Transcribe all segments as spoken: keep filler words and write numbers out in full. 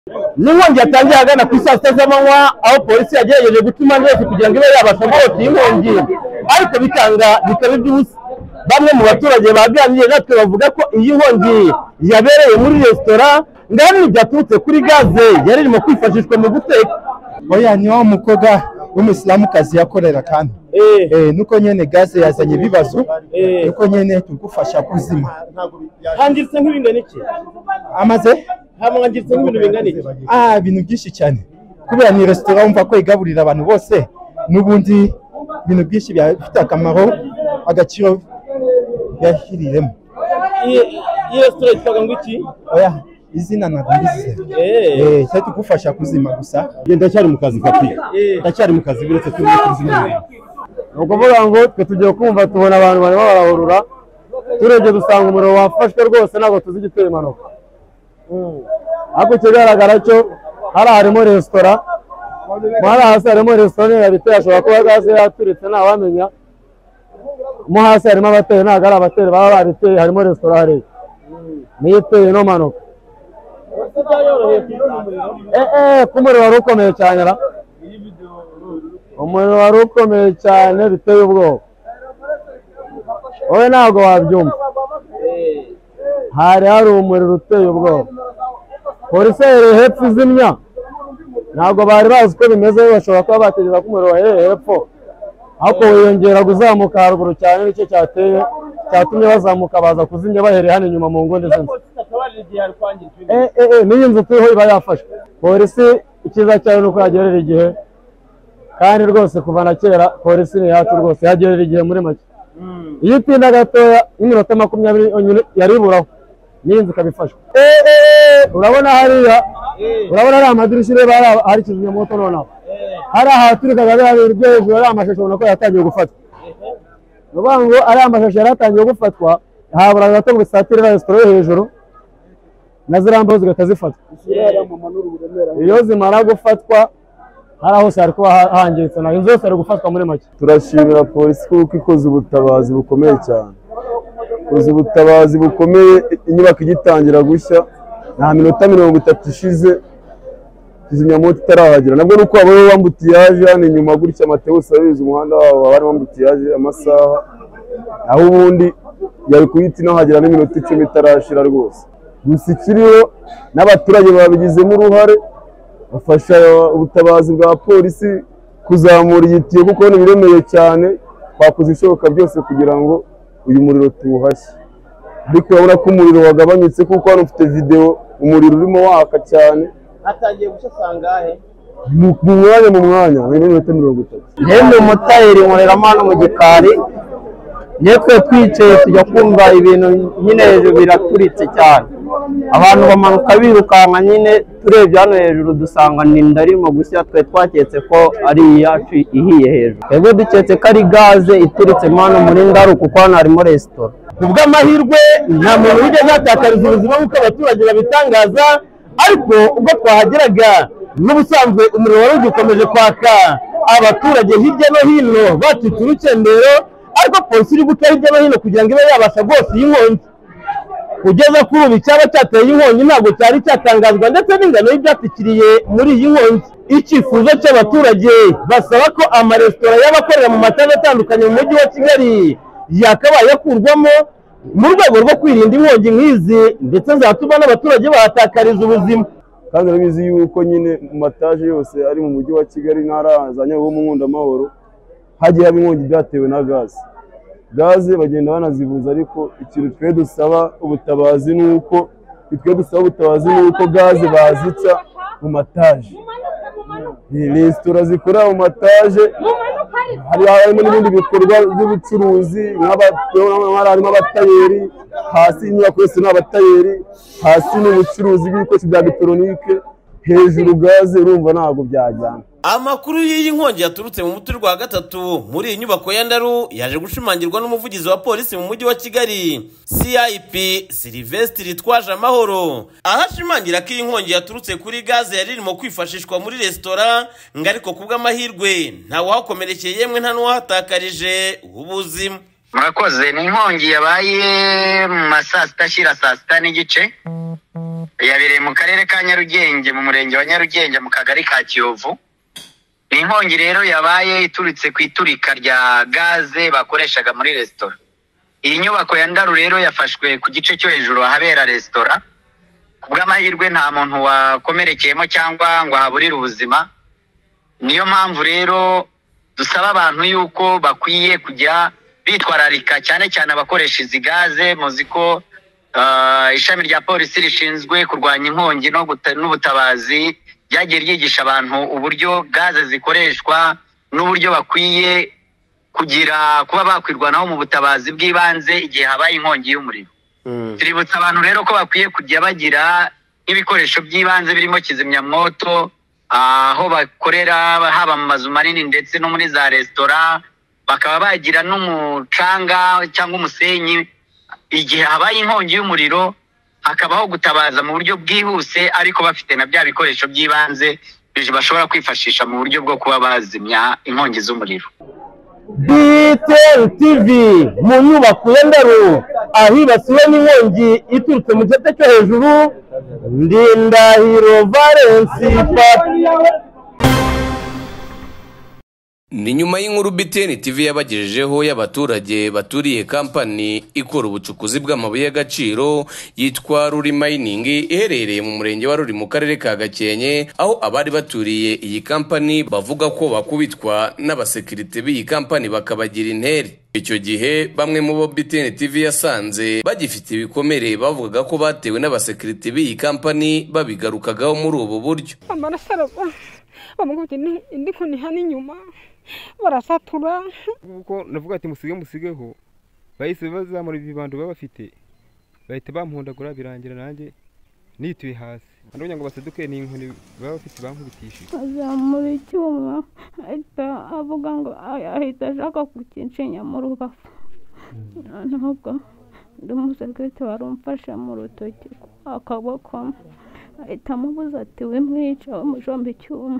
n'inkongi yatangiye hagana ku saa sita z'amanywa aho polisi yagerageje gutuma neza kugira ngo ibe yabasha guhota inkongi ariko bikanga bikaba iby'ubusa. Bamwe mu baturage baganiriye natwe bavuga ko iyi nkongi yabereye muri resitora ngani byaturutse kuri gaze yari irimo kwifashishwa mu guteka. Oya ni wa mukobwa w'umusilamukazi yakorera kandi eh nuko nyene gaze yazanye bibazo nuko nyene tugufasha kuzima. Hangiritse nk'ibingana iki? Amaze hamwangiritse nk'ibintu bingana iki? Ah ibintu byinshi cyane kubera ni restaurant umva ko igaburira abantu bose n'ubundi ibintu byinshi byafite akamaro agaciro yahiriremo. Iyi restaurant itwaga ngo iki? Oya izina nagubize eh cyari tugufasha kuzima gusa. Genda cyari mu kazi kapi ndacyari mu kazi biretse turi kuzima. Nuko vuga ngo twe tugiye kumva tubona abantu barimo barahurura tureje dusanga umuriro wafashwe rwose nago tuzigiteye impanuka. Ako kigaragara cyo hari harimo restaurant mara hasi harimo restaurant yabiteye ashobora kuba gaze yaturitse nta wamenya. Mo hasi harimo abateye ntago ari abateye baba babiteye harimo restaurant hari niyiteye no manuka. Eh eh kumuriro wari ukomeye cyane ra umuriro wari ukomeye cyane biteye ubwoba wowe ntago wabyumva. Hari hari umuriro uteye ubwoba polisi yari hepfo izimya ntago bari bazi ko bimeze bashobora kuba bategeza ko umuriro wahereye hepfo ariko wiyongera kuzamuka haruguru cyane nicyo cyateye cyatumye bazamuka baza kuzimya bahereye hano inyuma mu ngoni zose. Eh eh niyo nzu turiho iba yafashwe. Polisi ikiza cyayo nuko yagerera igihe kandi rwose kuva na kera polisi ni yacu rwose yagerera igihe muri make. Iyo utinda gatoya iminota makumyabiri yari iburaho niyo nzu kabifashwe. Eh eh urabona hariya urabona ari amadirishya reba hari kizimyamoto nonaho hari ahaturikaga bari ibyo hejuru ari amashusho ubona ko yatangiye gufatwa. Nuvuga ngo ari amashusho yaratangiye gufatwa habura gato ngo satire restaurant yo hejuru na zirambo zigatazifatwa. Iyo zimara gufatwa hari aho sari kuba hangiritse na inzu yose ari gufatwa muri make. Turashimira polisi kuko ikoze ubutabazi bukomeye cyane. Ikoze ubutabazi bukomeye inyubako igitangira gushya nta minota mirongo itatu ishize kizimyamoto itarahagera. Nabwo nuko abo bambutiyaje hano inyuma gutya Mateus abizi umuhanda wabo bari bambutiyaje amasaha aho ubundi yari kuyita no hagera n'iminota icumi itarashira rwose. Gusa ikiriho n'abaturage babigizemo uruhare bafasha ubutabazi bwa polisi kuzamura igitiyo kuko ni biremeye cyane twakoze ishoboka byose kugira ngo uyu muriro tuwuhashye. Ariko urabona ko umuriro wagabanyutse kuko hano ufite video umuriro urimo waka cyane. Hatangiye gushya sangahe mu mwanya mu mwanya n'iminota mirongo itatu. Yemwe umutayeri nkoreramo hano mu gikari netwe twicaye tujya kumva ibintu nyine hejuru biraturitse cyane abantu bamanuka birukanka nyine turebye hano hejuru dusanga ni ndarimo gushya twe twaketse ko ari iyacu ihiye hejuru. Twebwe duketse ko ari gaze ituritse hano muri Ndaru kuko hano harimo restaurant. Kubw'amahirwe nta muntu wigeze atakariza ubuzima nk'uko abaturage babitangaza ariko ubwo twahageraga n'ubusanzwe umuriro wari ugikomeje kwaka abaturage hirya no hino batitse urukendero ariko polisi iri guca hirya no hino kugira ngo ibe yabasha rwose iyi nkongi. Kugeza kuri ubu icyaba cyateye inkongi ntabwo cyari cyatangazwa ndetse n'ingano y'ibyatikiriye muri iyi nkongi. Icyifuzo cy'abaturage basaba ko amaresitora y'abakorera mu mataje atandukanye mu mujyi wa Kigali yakabaye yakurwamo mu rwego rwo kwirinda inkongi nk'izi ndetse zatuma n'abaturage bahatakariza ubuzima. Kandi urabizi yuko nyine mu mataje yose ari mu mujyi wa Kigali ntara za Nyabugogo mu Nkundamahoro hagiye haba inkongi byatewe na gaze. Gaze bagenda banazibuza ariko ikintu twe dusaba ubutabazi nuko twe dusaba ubutabazi nuko gaze bazica mu mataje. Resitora zikora mu mataje hari harimo n'ibindi bikorwa by'ubucuruzi harimo abatayeri hasi inyubako yose n'abatayeri hasi n'ubucuruzi bw'ibikoresho bya elegitoronike hejuru gaze urumva ntabwo byajyana. Amakuru y'iyi nkongi yaturutse mu muturirwa wa gatatu muri iyi nyubako ya Ndaru yaje gushimangirwa n'umuvugizi wa polisi mu mujyi wa Kigali C I P Sylvestre Twajamahoro ahashimangira ko iyi nkongi yaturutse kuri gaze yari irimo kwifashishwa muri restaurant ngariko kubw'amahirwe nta wakomerekeye yemwe nta n'uwahatakarije ubuzima. Murakoze, ni inkongi yabaye mu masaa sita shira saa sita n'igice yabereye mu karere ka Nyarugenge mu murenge wa Nyarugenge mu kagari ka Kiyovu. Ni inkongi rero yabaye iturutse ku iturika rya gaze bakoreshaga muri restaurant. Iyi nyubako ya Ndaru rero yafashwe ku gice cyo hejuru ahabera restaurant. Kubw'amahirwe nta muntu wakomerekeyemo cyangwa ngo ahaburire ubuzima. Niyo mpamvu rero dusaba abantu yuko bakwiye kujya bitwararika cyane cyane abakoresha izi gaze. Muziko uh, ishami rya polisi rishinzwe kurwanya inkongi no n'ubutabazi ryagiye ryigisha abantu uburyo gaze zikoreshwa n'uburyo bakwiye kugira kuba bakwirwanaho mu butabazi bw'ibanze igihe habaye inkongi y'umuriro. Mm. Tuributsa abantu rero ko bakwiye kujya bagira ibikoresho by'ibanze birimo kizimyamwoto aho bakorera haba mu mazu manini ndetse no muri za restaurant, bakaba bagira n'umucanga cyangwa umusenyi igihe habaye inkongi y'umuriro hakabaho gutabaza mu buryo bwihuse, ariko bafite na bya bikoresho by'ibanze bashobora kwifashisha mu buryo bwo kuba bazimya inkongi z'umuriro. B T N T V mu nyubako ya Ndaru ahibasiwe n'inkongi iturutse mu gice cyo hejuru. Ndindahiro Valence Papa. Ni nyuma y'inkuru B T N T V yabagejejeho y'abaturage baturiye kampani ikora ubucukuzi bw'amabuye y'agaciro yitwa Ruri Mining iherereye mu murenge wa Ruri mu karere ka Gakenke, aho abari baturiye iyi kampani bavuga ko bakubitwa n'abasekirite b'iyi kampani bakabagira intere. Icyo gihe bamwe mu bo B T N T V yasanze bagifite ibikomere bavugaga ko batewe n'abasekirite b'iyi kampani babigarukagaho muri ubu buryo. Amarasaraba bamuguti indi ko ni hani nyuma barasatura kuko navuga ati musige musigeho bahise bazamura ibibando baba bafite bahita bampondagura birangira nanjye nituye hasi andonye ngo baseduke ni inkoni baba bafite bankubitishije azamura icyuma ahita avuga ngo ahita ashaka kukincinya mu rubavu. Nubwo ndi umusekirite warumfashe mu rutoki akaboko ahita amubuza ati we mwica umujomba icyuma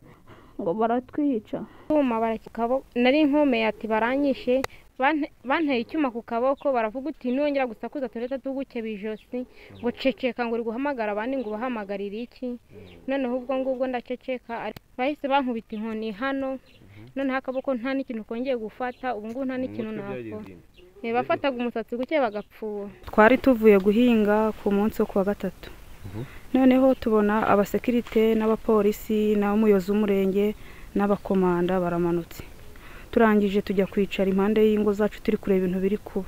ngo baratwica. Uma barakikabo nari nkome ati baranyishe banteye icyuma ku kaboko baravuga uti nongera gusakuza tureta tuguke bijosi ngo ceceka ngo uri guhamagara abandi ngo bahamagarire iki. Noneho ubwo ngubwo ndaceceka bahise bankubita inkoni hano, noneho akaboko nta n'ikintu kongeye gufata, ubu ngubu nta n'ikintu nakora. Bafataga umusatsi guke bagapfuba. Twari tuvuye guhinga ku munsi wo kuwa gatatu. Noneho tubona abasekirite n'abapolisi n'umuyobozi w'umurenge n'abakomanda baramanutse. Turangije tujya kwicara impande y'ingo zacu turi kureba ibintu biri kuba.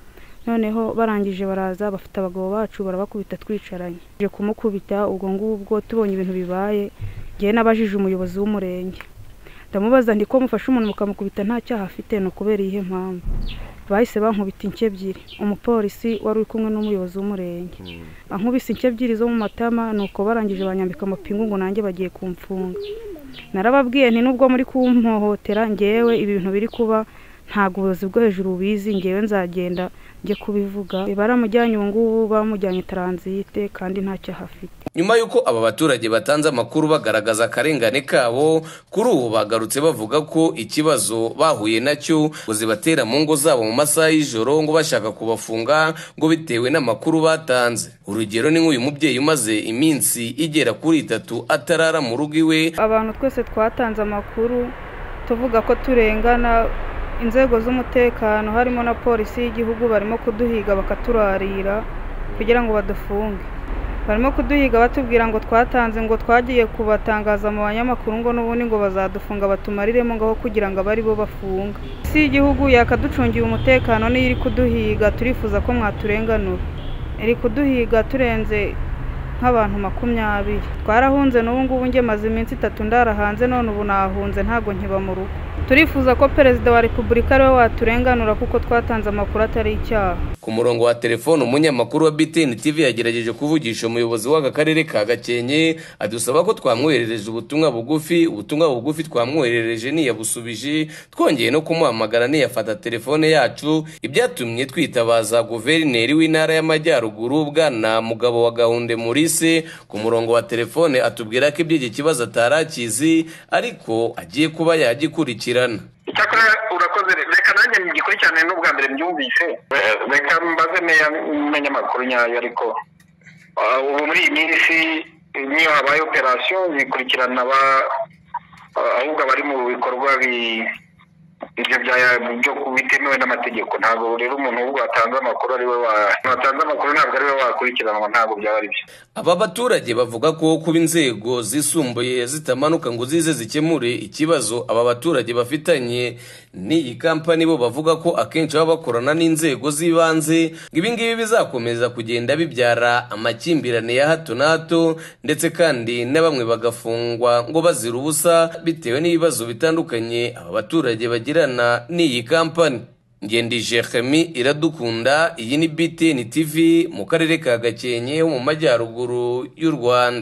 Noneho barangije baraza bafite abagabo bacu barabakubita twicaranye. Je kumukubita ubwo ngubwo tubonye ibintu bibaye, ngiye nabajije umuyobozi w'umurenge. Ndamubaza ndi ko mufasha umuntu mukamukubita nta cyaha afite no kubera ihe mpamvu. Bahise bankubita inke ebyiri, umupolisi wari uri kumwe n'umuyobozi w'umurenge. Bankubise inke ebyiri zo mu matama nuko barangije banyambika amapingu ngo nanjye bagiye kumfunga. Narababwiye nti nubwo muri kumpohotera ngewe ibi bintu biri kuba ntago ubuyobozi bwo hejuru bizi, ngewe nzagenda nje kubivuga. Baramujyanye ubu ngubu bamujyanye transite kandi nta cyaha afite. Nyuma yuko aba baturage batanze amakuru bagaragaza akarengane kabo, kuri ubu bagarutse bavuga ko ikibazo bahuye nacyo ngo zibatera mu ngo zabo mu masaha y'ijoro ngo bashaka kubafunga ngo bitewe n'amakuru batanze. Urugero ni nk'uyu mubyeyi umaze iminsi igera kuri itatu atarara mu rugo iwe. Abantu twese twatanze amakuru tuvuga ko turengana, inzego z'umutekano harimo na polisi y'igihugu barimo kuduhiga bakaturarira kugira ngo badufunge. Barimo kuduhiga batubwira ngo twatanze ngo twagiye kubatangaza mu banyamakuru ngo n'ubundi ngo bazadufunga batumariremo ngaho kugira ngo abari bo bafunga. Si y'igihugu yakaducungiye umutekano ni iri kuduhiga, turifuza ko mwaturenganura. Iri kuduhiga turenze nk'abantu makumyabiri. Twarahunze n'ubu ngubu nge maze iminsi itatu ndara hanze, none ubu nahunze ntago nkiba mu rugo. Turifuza ko perezida wa Repubulika ariwe waturenganura kuko twatanze amakuru atari icyaha. Ku murongo wa telefone umunyamakuru wa B T N T V yagerageje kuvugisha umuyobozi w'aka karere ka Gakenke adusaba ko twamwoherereje ubutumwa bugufi. Ubutumwa bugufi twamwoherereje niyabusubije, twongeye no kumuhamagara niyafata telefone yacu, ibyatumye twitabaza guverineri w'intara y'Amajyaruguru bwana Mugabo wa Gahunde Maurice ku murongo wa telefone atubwira ko iby'iki kibazo atarakizi ariko agiye kuba yagikurikirana. Icyakora urakoze, reka nanjye ngikurikirane n'ubwa mbere mbyumvise, reka mbaze meya menya amakuru nyayo ariko ubu muri iyi minsi niyo habaye operasiyo zikurikirana ahubwo abari mu bikorwa ibyo byo bitemewe n'amategeko. Ntabwo rero umuntu ubwo atanga amakuru ari we watanze amakuru ntabwo ari we wakurikiranwa, ntabwo byaba ari byo. Aba baturage bavuga ko kuba inzego zisumbuye zitamanuka ngo zize zikemure ikibazo aba baturage bafitanye n'iyi kampani, bo bavuga ko akenshi baba bakorana n'inzego z'ibanze. Ibi ngibi bizakomeza kugenda bibyara amakimbirane ya hato na hato, ndetse kandi na bamwe bagafungwa ngo bazira ubusa bitewe n'ibibazo bitandukanye aba baturage bagirana n'iyi kampani. Ngendi Jeremy Iradukunda, iyi ni B T N T V mu karere ka Gakenke ho mu majyaruguru y'u Rwanda.